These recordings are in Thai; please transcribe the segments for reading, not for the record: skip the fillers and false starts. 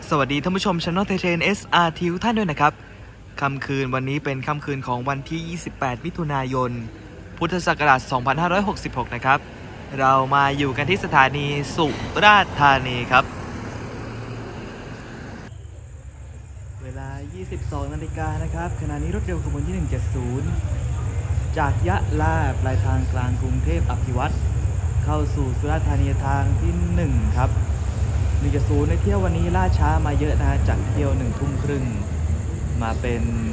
สวัสดีท่านผู้ชมช anel ไทยเทรน SRT ทุกท่านด้วยนะครับค่ำคืนวันนี้เป็นค่ำคืนของวันที่ 28 มิถุนายน พุทธศักราช 2566 นะครับ เรามาอยู่กันที่สถานีสุราษฎร์ธานีครับ เวลา 22 นาฬิกานะครับ ขณะนี้รถเร็วขบวนที่ 170 จากยะลาปลายทางกลางกรุงเทพอภิวัตรเข้าสู่สุราษฎร์ธานีทางที่ 1 ครับ 170 ในเที่ยววันนี้ล่าช้ามาเยอะนะฮะจากเที่ยว 1 ทุ่มครึ่งมาเป็น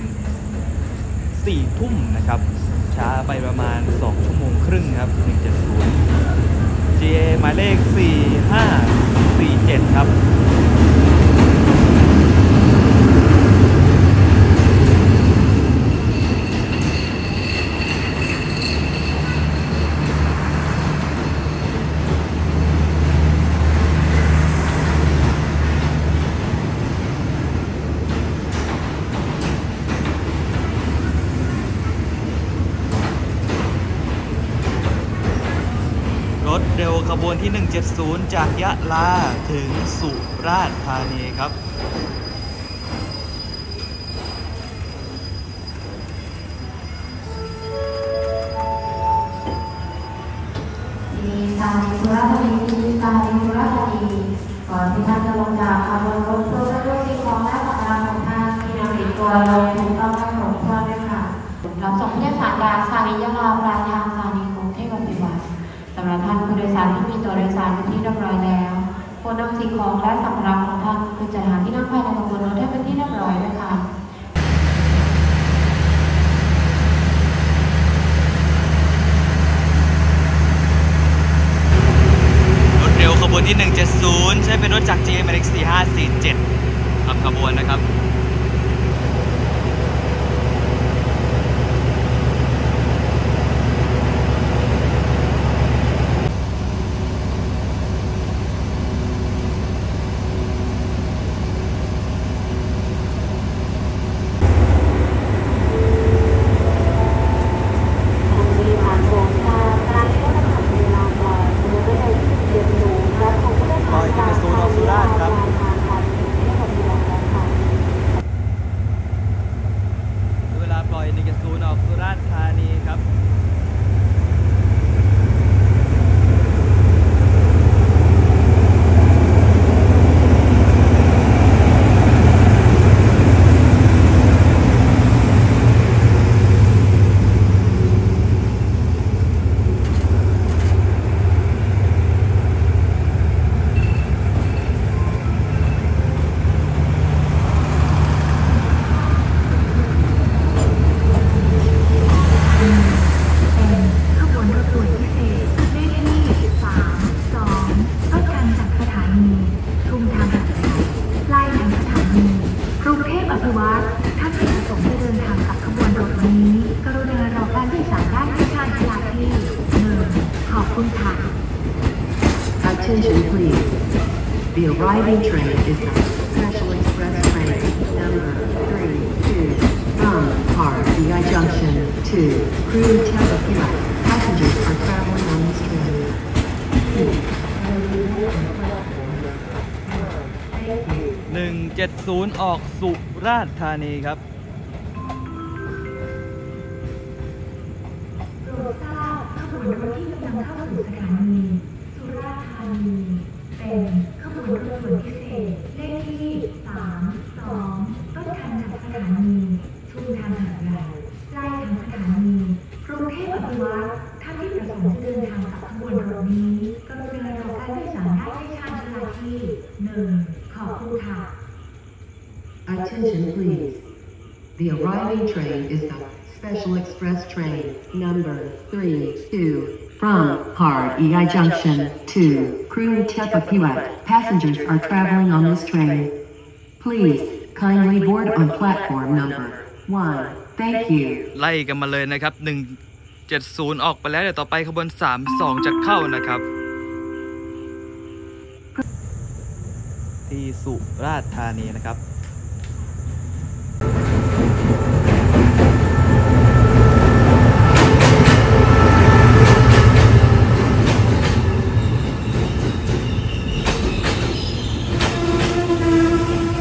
4 ทุ่มนะครับช้าไปประมาณ 2 ชั่วโมงครึ่งครับ 170 GA หมายเลข 4547 ครับรถเร็วขบวนที่ 170 จากยะลาถึงสุราษฎร์ธานีครับสถานีสุราษฎร์ธานีสถานีสุราษฎร์ธานีก่อนที่ท่านจะลงจากขบวนรถโปรดด้วยสิ่งของและสัมภาระของท่านที่นำติดตัวลงถูกต้องและครบถ้วนด้วยค่ะรับส่งผู้โดยสารจากสถานียะลาปลายทางสถานีกรุงเทพอภิวัตรสำหรับท่านผู้โดยสารที่มีตัวโดยสารเป็นที่เรียบร้อยแล้วควรนำสิ่งของและสัมภาระของท่านไปจัดหาที่นั่งภายในขบวนรถให้เป็นที่เรียบร้อยด้วยค่ะขบวนที่ 170 ใช้เป็นรถจาก GA หมายเลข 4547 ขับขบวนนะครับ Attention please. The arriving train is the Special Express train number 32 from RBI Junction to Kruitapakila. Passengers are traveling on this train. 170 ออกสุราษฎร์ธานีครับโปรดทราบขบวนรถที่กำลังเข้าสู่สถานีสุราษฎร์ธานีเป็นขบวนรถด่วนพิเศษเลขที่32ต้นทางจากสถานีชุมทางหาดใหญ่ใกล้ทางสถานีกรุงเทพอภิวัตรท่านที่ประสงค์จะเดินทางกับขบวนรถนี้กรุณารอการโดยสารได้ที่ชานชาลาที่1ขอบคุณค่ะ Attention please. The arriving train is the Special Express train number 32 from REI Junction to Kruitapakila. Passengers are traveling on this train. Please kindly board on platform number 1. Thank you. ไล่กันมาเลยนะครับ 170 ออกไปแล้วเดี๋ยวต่อไปขบวน 32 จะเข้านะครับที่สุราษฎร์ธานีนะครับข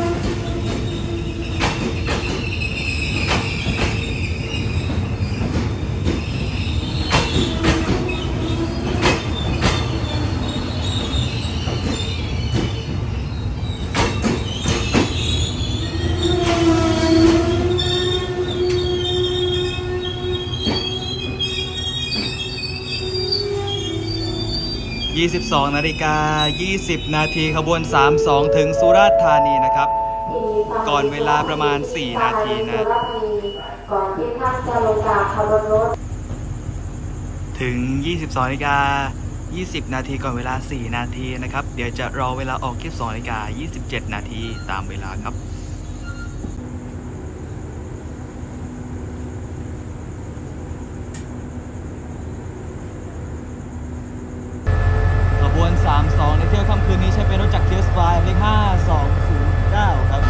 22 นาฬิกา 20 นาทีขบวน 32 ถึงสุราษฎร์ธานีนะครับก่อนเวลาประมาณ 4 นาทีนะก่อนที่ท่านจะลงจากขบวนรถถึง 22 นาฬิกา 20 นาทีก่อนเวลา 4 นาทีนะครับเดี๋ยวจะรอเวลาออก 22 นาฬิกา 27 นาทีตามเวลาครับขบวน 32 ในเที่ยวค่ำคืนนี้ใช้เป็นรถจากเคียวสปายเลข 5209 ครับ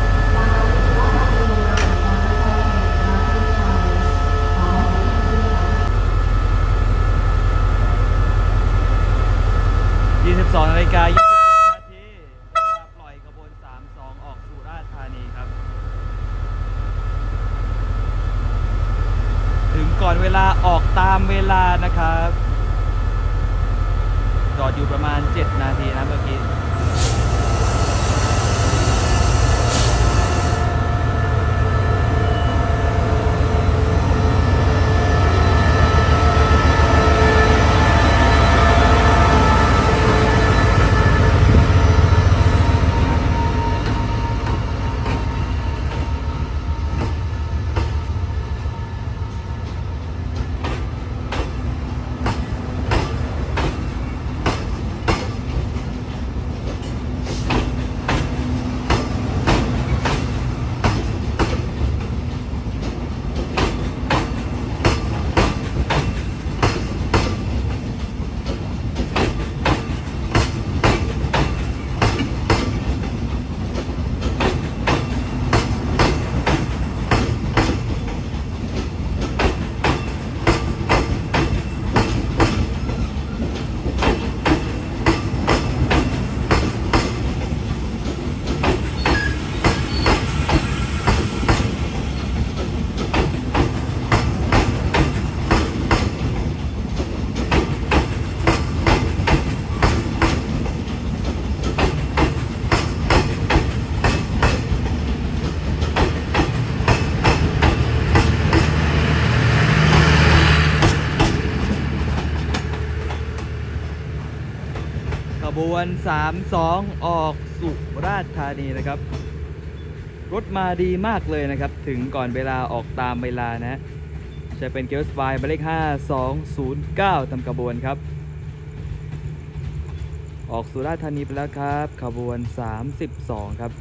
22 นาฬิกา 27 นาทีเวลาปล่อยขบวน 32 ออกสุราษฎร์ธานีครับถึงก่อนเวลาออกตามเวลานะครับจอดอยู่ประมาณ 7 นาทีนะเมื่อกี้ขบวน 32 ออกสุราษฎร์ธานีนะครับรถมาดีมากเลยนะครับถึงก่อนเวลาออกตามเวลานะจะเป็นเกียวสปายหมายเลข 5209 ทำขบวนครับออกสุราษฎร์ธานีไปแล้วครับขบวน 32 ครับ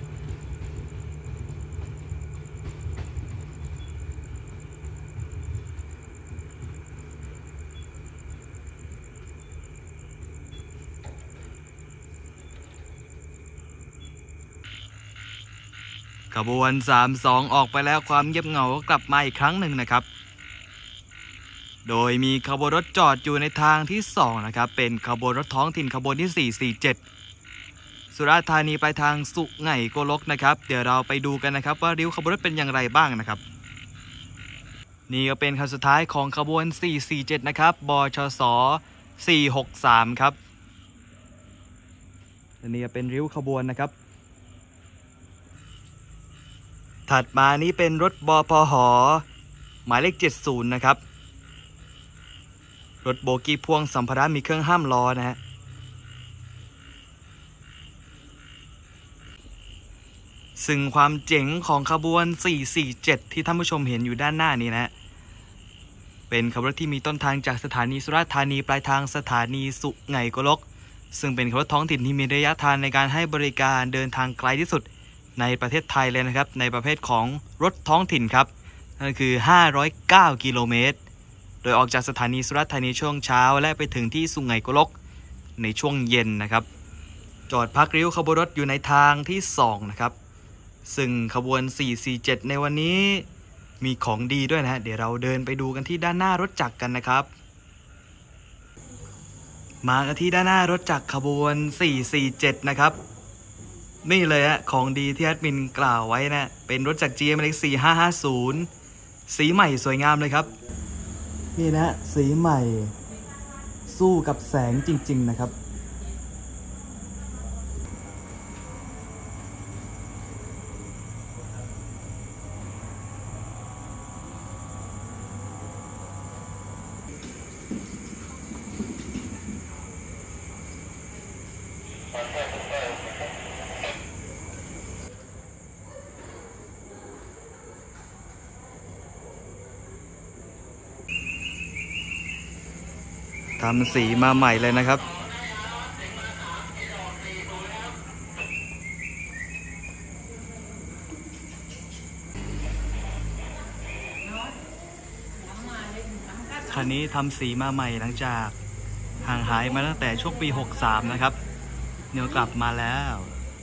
ขบวน 32 ออกไปแล้วความเงียบเหงาก็กลับมาอีกครั้งหนึ่งนะครับโดยมีขบวนรถจอดอยู่ในทางที่2นะครับเป็นขบวนรถท้องถิ่นขบวนที่ 447 สุราษฎร์ธานีไปทางสุไหงโกลกนะครับเดี๋ยวเราไปดูกันนะครับว่าริ้วขบวนรถเป็นอย่างไรบ้างนะครับนี่ก็เป็นคันสุดท้ายของขบวน 447 นะครับบชส 463 ครับอันนี้ก็เป็นริ้วขบวนนะครับถัดมานี้เป็นรถบพหหมายเลข 70 นะครับรถโบกี้พ่วงสัมภาระมีเครื่องห้ามล้อนะฮะซึ่งความเจ๋งของขบวน 447 ที่ท่านผู้ชมเห็นอยู่ด้านหน้านี้นะเป็นขบวนรถที่มีต้นทางจากสถานีสุราษฎร์ธานีปลายทางสถานีสุไหงโกลกซึ่งเป็นขบวนรถท้องถิ่นที่มีระยะทางในการให้บริการเดินทางไกลที่สุดในประเทศไทยเลยนะครับในประเภทของรถท้องถิ่นครับนั่นคือ 509 กิโลเมตรโดยออกจากสถานีสุราษฎร์ธานีช่วงเช้าและไปถึงที่สุไหงโกลกในช่วงเย็นนะครับจอดพักริ้วขบวนรถอยู่ในทางที่2นะครับซึ่งขบวน 447 ในวันนี้มีของดีด้วยนะฮะเดี๋ยวเราเดินไปดูกันที่ด้านหน้ารถจักรกันนะครับมากันที่ด้านหน้ารถจักรขบวน 447 นะครับนี่เลยฮะของดีที่แอดมินกล่าวไว้นะเป็นรถจักร GM เลข 4550 สีใหม่สวยงามเลยครับนี่นะสีใหม่สู้กับแสงจริงๆนะครับทำสีมาใหม่เลยนะครับคันนี้ทำสีมาใหม่หลังจากห่างหายมาตั้งแต่ช่วงปี 63 นะครับเดี๋ยวกลับมาแล้ว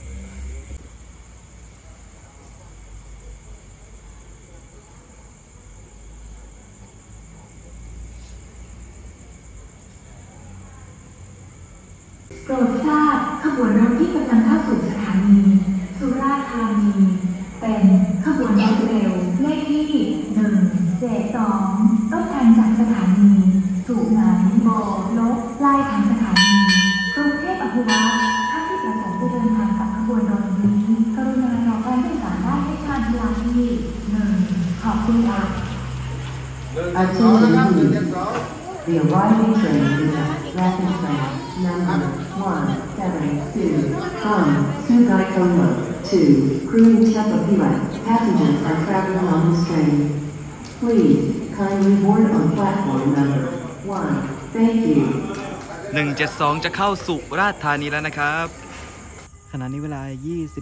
โปรดทราบขบวนรถที่กำลังเข้าสู่สถานีสุราษฎร์ธานีเป็นขบวนรถเร็วเลขที่172ต้นทางจากสถานีสุไหงโกลกปลายทางสถานีกรุงเทพอภิวัตรท่านที่ประสงค์จะเดินทางกับขบวนรถนี้กรุณารอการโดยสารได้ที่ชานชาลาที่1ขอบคุณค่ะ Attention please. The arriving train is a rapid train number 172 from Sugaitoma to Kuruchapapirat. Passengers are traveling on this train. Please kindly board on platform number 1. Thank you. 172 จะเข้าสุราษฎร์ธานีแล้วนะครับขณะนี้เวลา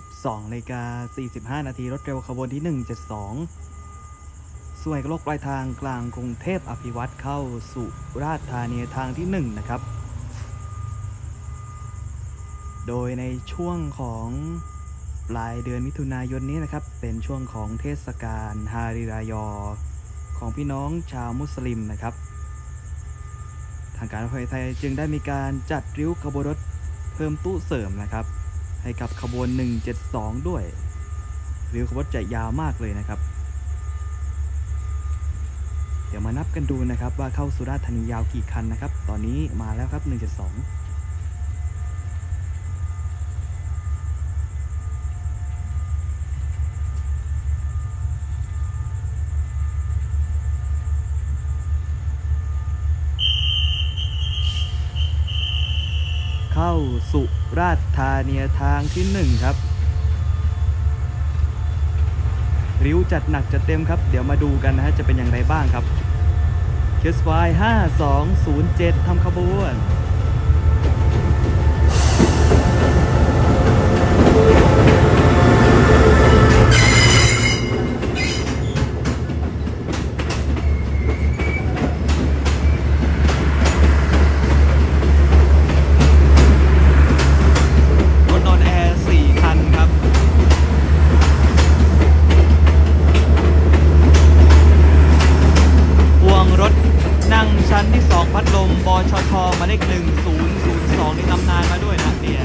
22:45 นาทีรถเร็วขบวนที่ 172ส่วนโลกปลายทางกลางกรุงเทพอภิวัตรเข้าสุราษฎร์ธานีทางที่1นะครับโดยในช่วงของปลายเดือนมิถุนายนนี้นะครับเป็นช่วงของเทศกาลฮาริรายอของพี่น้องชาวมุสลิมนะครับทางการรถไฟไทยจึงได้มีการจัดริ้วขบวนรถเพิ่มตู้เสริมนะครับให้กับขบวน172ด้วยริ้วขบวนจะยาวมากเลยนะครับเดี๋ยวมานับกันดูนะครับว่าเข้าสุราษฎร์ธานียาวกี่คันนะครับตอนนี้มาแล้วครับ172เข้าสุราษฎร์ธานีทางที่1ครับริ้วจัดหนักจัดเต็มครับเดี๋ยวมาดูกันนะฮะจะเป็นอย่างไรบ้างครับเคสไฟ5207ทำขบวนรถนอนแอร์4คันครับรถนั่งชั้นที่2พัดลมบชทหมายเลข1002ในตำนานมาด้วยนะเนี่ย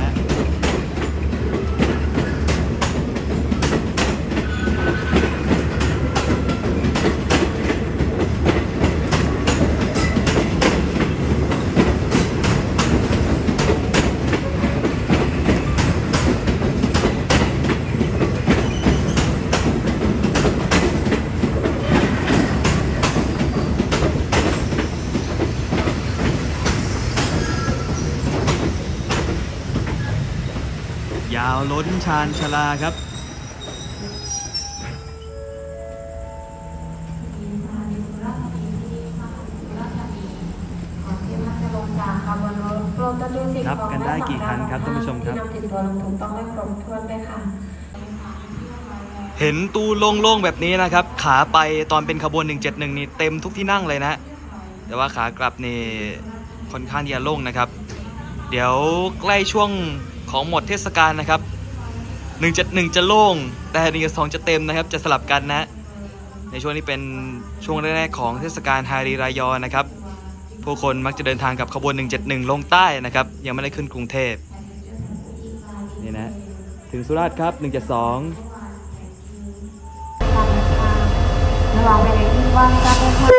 ยาวล้นชานชาลาครับนับกันได้กี่คันครับท่านผู้ชมครับเห็นตู้โล่งๆแบบนี้นะครับขาไปตอนเป็นขบวน171นี่เต็มทุกที่นั่งเลยนะแต่ว่าขากลับนี่ค่อนข้างที่จะโล่งนะครับเดี๋ยวใกล้ช่วงของหมดเทศกาลนะครับ171จะโล่งแต่172จะเต็มนะครับจะสลับกันนะในช่วงนี้เป็นช่วงแรกๆของเทศกาลฮาริรายอนะครับผู้คนมักจะเดินทางกับขบวน171ลงใต้นะครับยังไม่ได้ขึ้นกรุงเทพนี่นะถึงสุราษฎร์ครับ172 ระหว่างเวลาที่ว่างการเดินทาง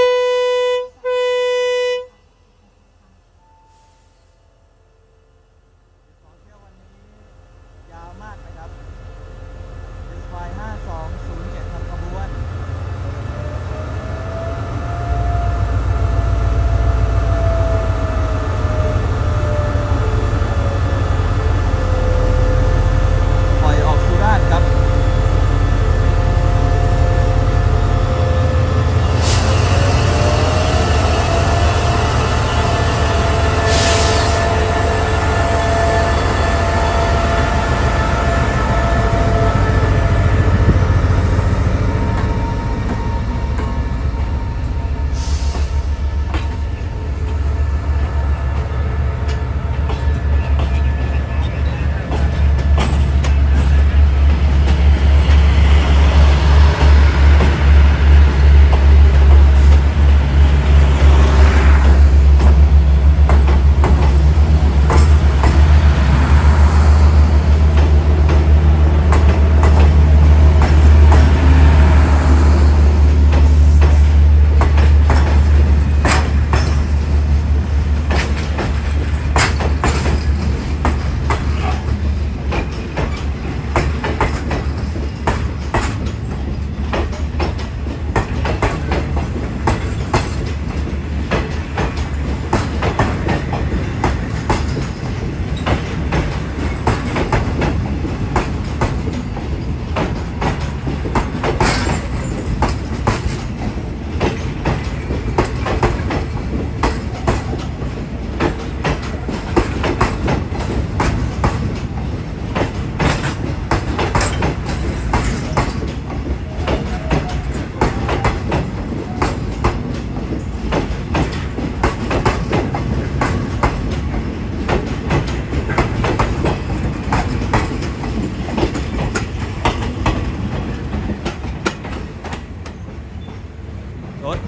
ยาวมากนะครับเป็นไฟ5207ทำขบวนปล่อยออกสุราษฎร์ครับ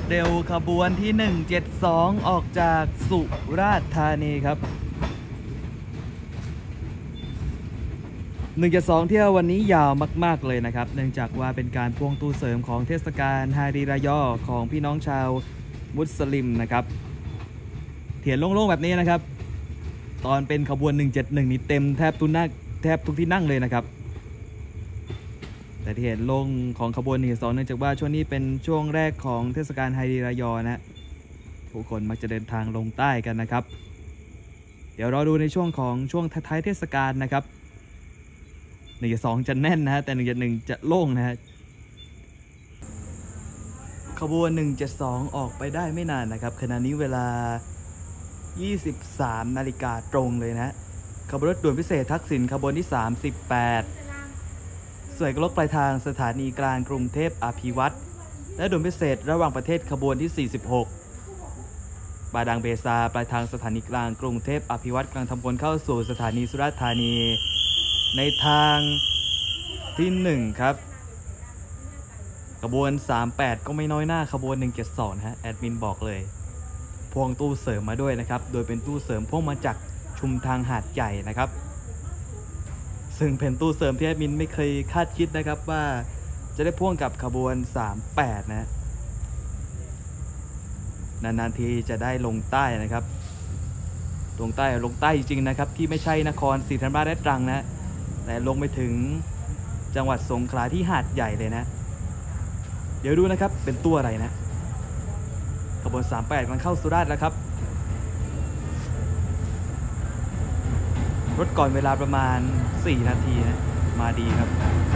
เร็วขบวนที่ 172 ออกจากสุราษฎร์ธานีครับ 172 เที่ยววันนี้ยาวมากๆเลยนะครับเนื่องจากว่าเป็นการพ่วงตู้เสริมของเทศกาลฮารีรายอของพี่น้องชาวมุสลิมนะครับเถียนโล่งๆแบบนี้นะครับตอนเป็นขบวน 171 นี่เต็มแทบทุกที่นั่งเลยนะครับแต่ที่เห็นลงของขบวน172เนื่องจากว่าช่วงนี้เป็นช่วงแรกของเทศกาลฮารีรายอนะผู้คนมักจะเดินทางลงใต้กันนะครับเดี๋ยวรอดูในช่วงท้ายเทศกาลนะครับ172จะแน่นนะฮะแต่171จะโล่งนะฮะขบวน172ออกไปได้ไม่นานนะครับขณะนี้เวลา 23 นาฬิกาตรงเลยนะขบวนรถด่วนพิเศษทักษิณขบวนที่ 38 สวยกลกปลายทางสถานีกลางกรุงเทพอภิวัตรและด่วนพิเศษระหว่างประเทศขบวนที่ 46 บาดังเบซาปลายทางสถานีกลางกรุงเทพอภิวัตรกำลังทำวนเข้าสู่สถานีสุราษฎร์ธานีในทางที่ 1 ครับขบวน 38 ก็ไม่น้อยหน้าขบวน 172 ฮะแอดมินบอกเลยพ่วงตู้เสริมมาด้วยนะครับโดยเป็นตู้เสริมพ่วงมาจากชุมทางหาดใหญ่นะครับซึ่งเป็นตู้เสริมที่แอดมินไม่เคยคาดคิดนะครับว่าจะได้พ่วงกับขบวน 38 นะนานๆทีจะได้ลงใต้นะครับลงใต้จริงๆนะครับที่ไม่ใช่นครศรีธรรมราชและตรังนะแต่ลงไปถึงจังหวัดสงขลาที่หาดใหญ่เลยนะเดี๋ยวดูนะครับเป็นตัวอะไรนะขบวน 38 มันเข้าสุราษฎร์แล้วครับรถก่อนเวลาประมาณ 4 นาทีนะมาดีครับ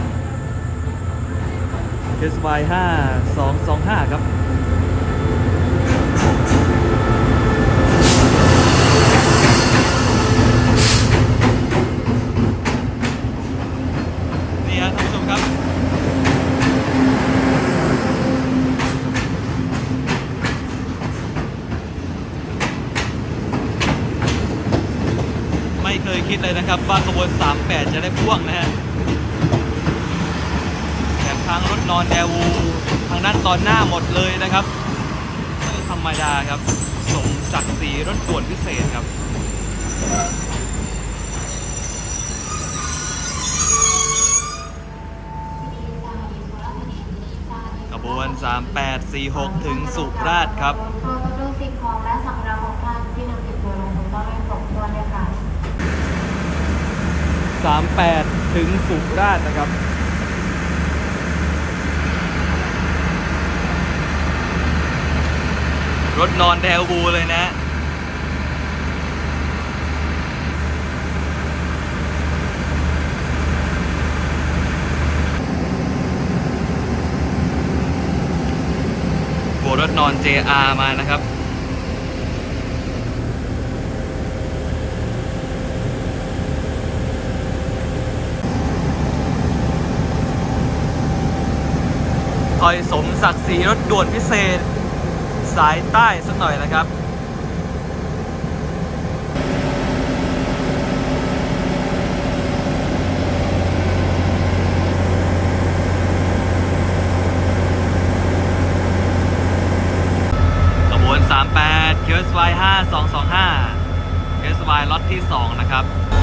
เทสไบ5225 ครับนี่ฮะท่านผู้ชมครับไม่เคยคิดเลยนะครับว่าขบวน 38 จะได้พ่วงนะฮะแถมทางรถนอนแอวูทางด้านตอนหน้าหมดเลยนะครับไม่ธรรมดาครับสมศักดิ์ศรีรถด่วนพิเศษครับขบวน 3846 ถึงสุราษฎร์ครับโปรตุเกสสิ่งของและสัมภาระของท่านที่นำติดตัวลงต้องไม่ตกตัวเลยค่ะ 38 ถึงสุราษฎร์นะครับรถนอนแดวบูเลยนะโบรถนอน JR มานะครับคอยสมศักดิ์ศรีรถด่วนพิเศษสายใต้สักหน่อยนะครับขบวน 38 QSY 5225 QSY ล็อตที่ 2 นะครับ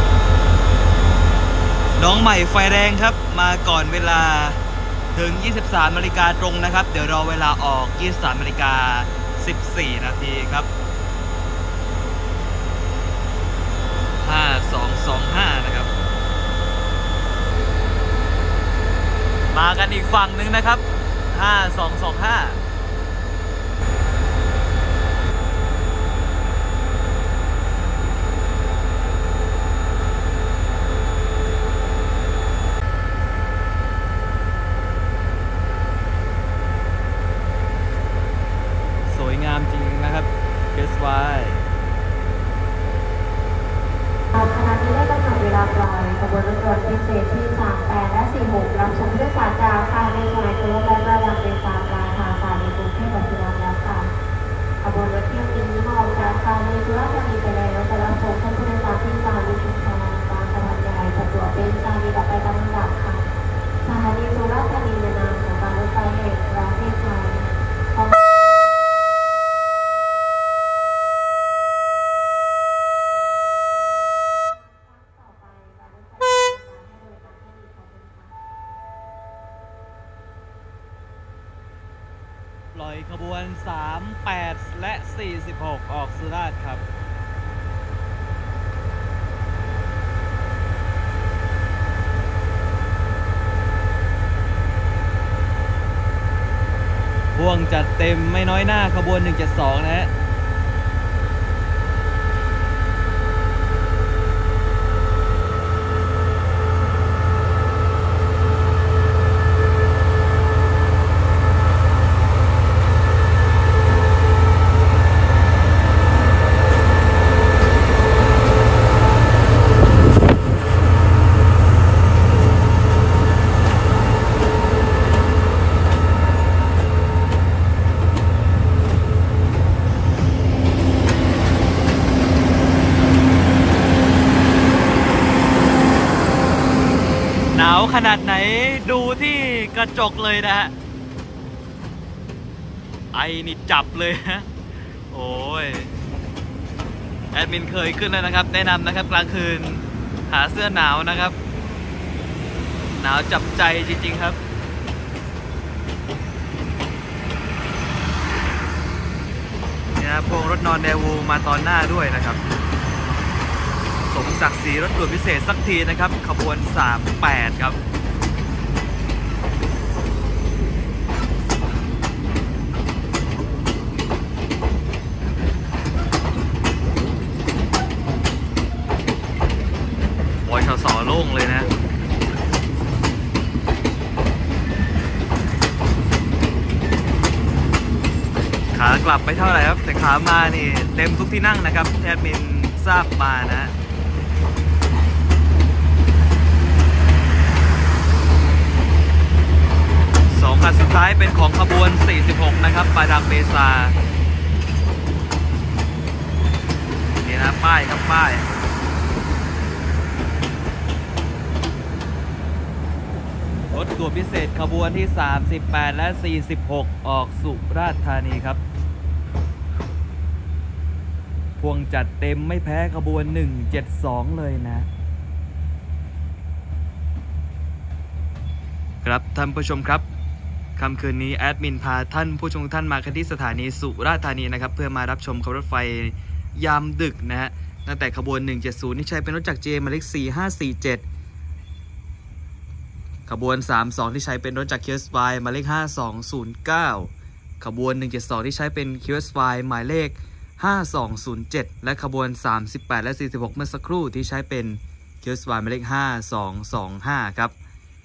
น้องใหม่ไฟแดงครับมาก่อนเวลาถึง 23 นาฬิกาตรงนะครับเดี๋ยวรอเวลาออก 23 นาฬิกา 14 นาทีครับ 5225 นะครับมากันอีกฝั่งหนึ่งนะครับ 5225งามจริงนะครับเกสไวขณะนี้ได้กำหนดเวลาปล่อยขบวนรถด่วนพิเศษที่ 38 และ 46 รับชมผู้โดยสารจากสถานีสุไหงโกลกและบาดังเบซาปลายทางสถานีกรุงเทพอภิวัตรแล้วค่ะขบวนรถเที่ยวนี้ออกจากสถานีสุราษฎร์ธานีไปแล้วจะรับส่งท่านผู้โดยสารที่สถานีชุมทางบางสถานีใหญ่สะดวกเป็นสถานีต่อไปตามลำดับค่ะสถานีสุราษฎร์ธานีในนามของการรถไฟแห่งประเทศไทยปล่อยขบวน 38 และ 46 ออกสุราษฎร์ครับพ่วงจัดเต็มไม่น้อยหน้าขบวน 172 นะฮะหนาวขนาดไหนดูที่กระจกเลยนะฮะไอนี่จับเลยฮะโอ้ยแอดมินเคยขึ้นแล้วนะครับแนะนำนะครับกลางคืนหาเสื้อหนาวนะครับหนาวจับใจจริงๆครับเนี่ยพวงรถนอนเดวูมาตอนหน้าด้วยนะครับสมศักดิ์ศรีรถด่วนพิเศษสักทีนะครับขบวน 38 ครับบอยชสโล่งเลยนะขากลับไม่เท่าไหร่ครับแต่ขามานี่เต็มทุกที่นั่งนะครับแอดมินทราบมานะ2 คันสุดท้ายเป็นของขบวน 46 นะครับปลายทางเบซานี่นะป้ายครับป้ายรถด่วนพิเศษขบวนที่ 38 และ 46 ออกสุราษฎร์ธานีครับพวงจัดเต็มไม่แพ้ขบวน 172 เลยนะครับท่านผู้ชมครับค่ำคืนนี้แอดมินพาท่านผู้ชมทุกท่านมากันที่สถานีสุราษฎร์ธานีนะครับเพื่อมารับชมขบวนรถไฟยามดึกนะฮะตั้งแต่ขบวน 170 ที่ใช้เป็นรถจาก JM หมายเลข 4547 ขบวน 32 ที่ใช้เป็นรถจาก QSY หมายเลข 5209 ขบวน 172 ที่ใช้เป็น QSY หมายเลข 5207 และขบวน 38 และ 46 เมื่อสักครู่ที่ใช้เป็น QSY หมายเลข 5225 ครับ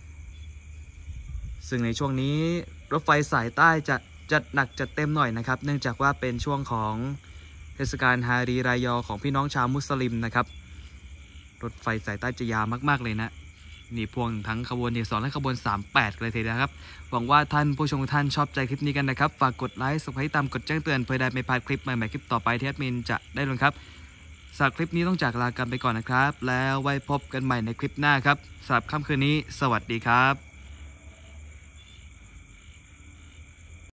ซึ่งในช่วงนี้รถไฟสายใต้จะจัดหนักจัดเต็มหน่อยนะครับเนื่องจากว่าเป็นช่วงของเทศกาลฮารีรายอของพี่น้องชาวมุสลิมนะครับรถไฟสายใต้จะยาวมากๆเลยนะนี่พวงทั้งขบวนที่2และขบวน 38เลยทีเดียวครับหวังว่าท่านผู้ชมทุกท่านชอบใจคลิปนี้กันนะครับฝากกดไลค์สับสไครบ์ตามกดแจ้งเตือนเพื่อได้ไม่พลาดคลิปใหม่ๆคลิปต่อไปที่แอดมินจะได้ลงครับสำหรับคลิปนี้ต้องจากลากันไปก่อนนะครับแล้วไว้พบกันใหม่ในคลิปหน้าครับสำหรับค่ำคืนนี้สวัสดีครับ